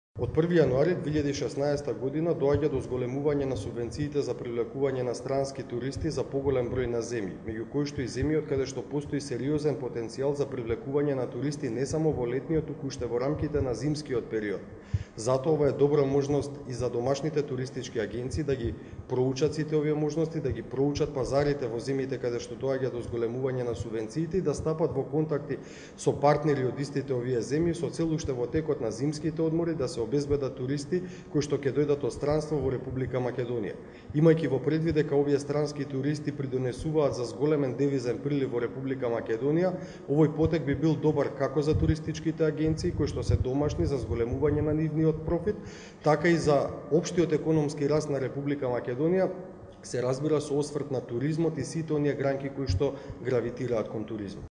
Од 1 јануари 2016 година доаѓа до зголемување на субвенциите за привлекување на странски туристи за поголем број на земји, меѓу кои што и земји од каде што постои сериозен потенцијал за привлекување на туристи не само во летниот, туку уште во рамките на зимскиот период. Затоа ова е добра можност и за домашните туристички агенции да ги проучат сите овие можности, да ги проучат пазарите во земјите каде што доаѓа до зголемување на субвенциите и да стапат во контакти со партнери од истите овие земји со цел уште во текот на зимските одмори да се обезбедат туристи кои што ќе дојдат од странство во Република Македонија. Имајќи во предвид дека овие странски туристи придонесуваат за зголемен девизен прилив во Република Македонија, овој потек би бил добар како за туристичките агенции кои што се домашни за зголемување на нивниот профит, така и за општиот економски раст на Република Македонија, се разбира со осврт на туризмот и сите оние гранки кои што гравитираат кон туризмот.